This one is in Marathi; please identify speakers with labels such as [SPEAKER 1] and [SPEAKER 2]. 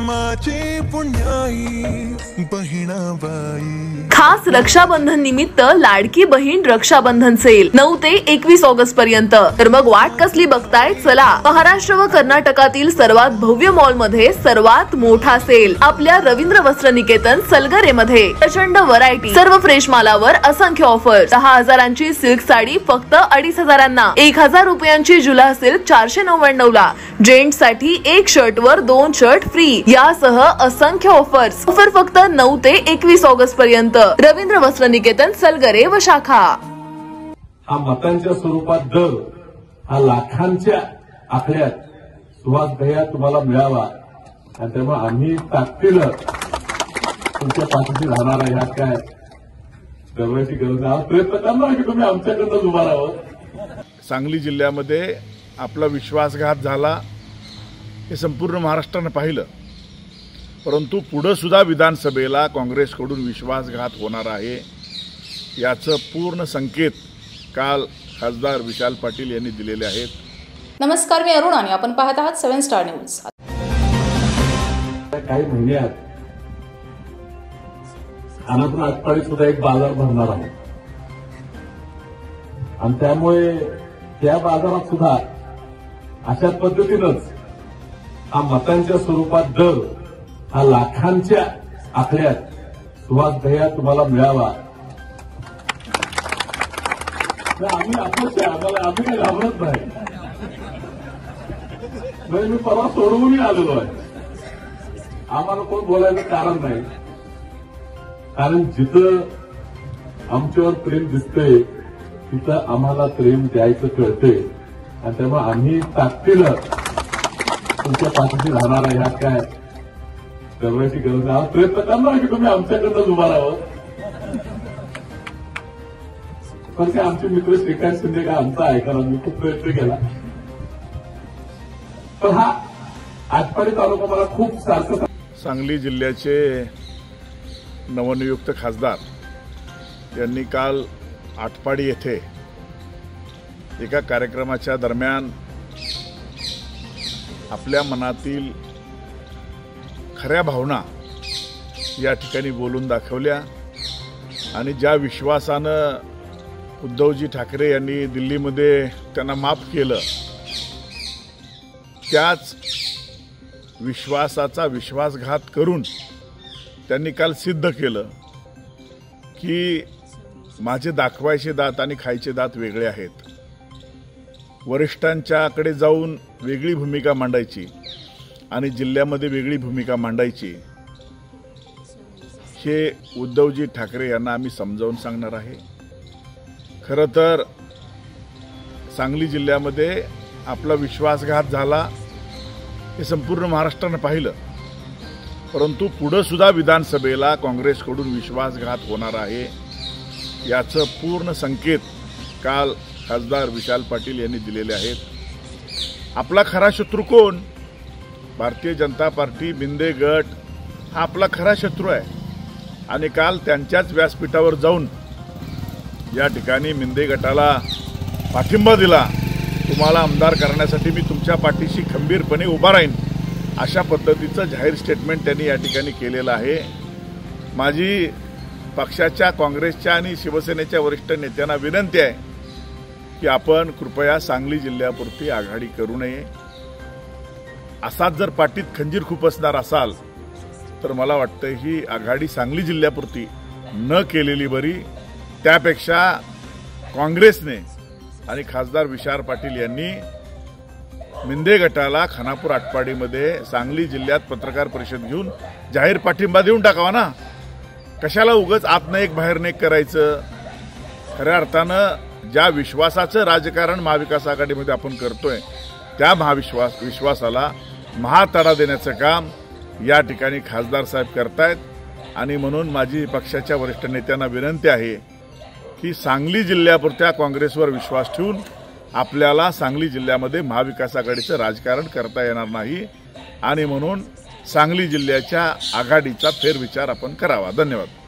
[SPEAKER 1] प्रेमाची पुण्याई बहिणाबाई।
[SPEAKER 2] खास रक्षाबंधन निमित्त लाडकी बहीण रक्षाबंधन सेल 9 ते 21 ऑगस्ट पर्यंत। तर मग वाट कसली बघताय, चला महाराष्ट्र व कर्नाटकातील सर्वात भव्य मॉल मध्ये सर्वात मोठा सेल आपल्या रवींद्र वस्त्र निकेतन सलगरे मध्ये। प्रचंड व्हरायटी, सर्व फ्रेश मालावर असंख्य ऑफर। 10,000ची सिल्क साडी फक्त 2,500 ला, 1,000 रुपयांची जुला सिल्क 499 ला, जेंट्स साठी 1 शर्ट वर 2 शर्ट फ्री यासह असंख्य ऑफर्स। ऑफर फक्त 9 ते 21 ऑगस्ट पर्यंत। रवींद्र वस्त्र निकेतन सलगरे व शाखा।
[SPEAKER 3] हा मतांच्या स्वरूपात दर हा लाखांच्या आकड्यात सुहास भैया तुम्हाला मिळावा आणि त्यामुळे आम्ही ताकदीनं तुमच्या पाठीशी राहणार आहे। ह्यात काय दरवेळची गरज आहे, प्रयत्न करणार की तुम्ही आमच्याकडनं उभा राहावं।
[SPEAKER 4] सांगली जिल्ह्यामध्ये आपला विश्वासघात झाला हे संपूर्ण महाराष्ट्रानं पाहिलं, परंतु पुढे सुद्धा विधानसभेला काँग्रेसकडून विश्वासघात होणार आहे याचं पूर्ण संकेत काल खासदार विशाल पाटील यांनी दिलेले आहेत।
[SPEAKER 5] नमस्कार, मी अरुण आणि आपण पाहत आहात 7 स्टार न्यूज।
[SPEAKER 3] काही महिन्यात खानापूर आटपाडी सुद्धा एक बाजार भरणार आहे आणि त्यामुळे त्या बाजारात सुद्धा अशा पद्धतीनंच हा मतांच्या स्वरूपात दर हा लाखांच्या आकड्यात सुहास भैया तुम्हाला मिळावा। आम्ही अपक्ष आम्हाला आम्ही काही घाबरत नाही, मी परवा सोडवून आलेलो आहे। आम्हाला कोण बोलायचं कारण नाही, कारण जिथं आमच्यावर प्रेम दिसतंय तिथं आम्हाला प्रेम द्यायचं कळते आणि त्यामुळे आम्ही ताकदीनं तुमच्या पाठीशी राहणार आहे। ह्यात काय दरवेळची गरज आहे, प्रयत्न करणार की तुम्ही आमच्याकडनं उभा राहावं। पण काय आमचे मित्र श्रीकांत शिंदे का आमचा आहे, कारण मी खूप प्रयत्न केला, पण हा आटपाडी तालुका मला खूप सारखं।
[SPEAKER 4] सांगली जिल्ह्याचे नवनियुक्त खासदार यांनी काल आटपाडी येथे एका कार्यक्रमाच्या दरम्यान आपल्या मनातील खऱ्या भावना या ठिकाणी बोलून दाखवल्या आणि ज्या विश्वासानं उद्धवजी ठाकरे यांनी दिल्लीमध्ये त्यांना माफ केलं, त्याच विश्वासाचा विश्वासघात करून त्यांनी काल सिद्ध केलं की माझे दाखवायचे दात आणि खायचे दात वेगळे आहेत। वरिष्ठांच्याकडे जाऊन वेगळी भूमिका मांडायची आणि जिल्ह्यामध्ये वेगळी भूमिका मांडायची, हे उद्धवजी ठाकरे यांना आम्ही समजावून सांगणार आहे। खरं तर सांगली जिल्ह्यामध्ये आपला विश्वासघात झाला हे संपूर्ण महाराष्ट्रानं पाहिलं, परंतु पुढे सुद्धा विधानसभेला काँग्रेसकडून विश्वासघात होणार आहे याचं पूर्ण संकेत काल खासदार विशाल पाटील यांनी दिलेले आहेत। आपला खरा शत्रू कोण? भारतीय जनता पार्टी, बिंदे गट हा आपला खरा शत्रू आहे आणि काल त्यांच्याच व्यासपीठावर जाऊन या ठिकाणी बिंदे गटाला पाठिंबा दिला। तुम्हाला आमदार करण्यासाठी मी तुमच्या पाठीशी खंबीरपणे उभा राहीन अशा पद्धतीचं जाहीर स्टेटमेंट त्यांनी या ठिकाणी केलेलं आहे। माझी पक्षाच्या, काँग्रेसच्या आणि शिवसेनेच्या वरिष्ठ नेत्यांना विनंती आहे की आपण कृपया सांगली जिल्ह्यापुरती आघाडी करू नये। असाच जर पाठीत खंजीर खुपसणार असाल तर मला वाटतं ही आघाडी सांगली जिल्ह्यापुरती न केलेली बरी। त्यापेक्षा काँग्रेसने आणि खासदार विशाल पाटील यांनी मिंदे गटाला खानापूर आटपाडीमध्ये सांगली जिल्ह्यात पत्रकार परिषद घेऊन जाहीर पाठिंबा देऊन टाकावा ना। कशाला उगाच आतनं एक बाहेरनं एक करायचं? खऱ्या अर्थानं ज्या विश्वासाचं राजकारण महाविकास आघाडीमध्ये आपण करतोय त्या विश्वासाला महातडा देण्याचं काम या ठिकाणी खासदार साहेब करतायत आणि म्हणून माझी पक्षाच्या वरिष्ठ नेत्यांना विनंती आहे की सांगली जिल्ह्यापुरत्या काँग्रेसवर विश्वास ठेवून आपल्याला सांगली जिल्ह्यामध्ये महाविकास आघाडीचं राजकारण करता येणार नाही आणि म्हणून सांगली जिल्ह्याच्या आघाडीचा फेरविचार आपण करावा। धन्यवाद।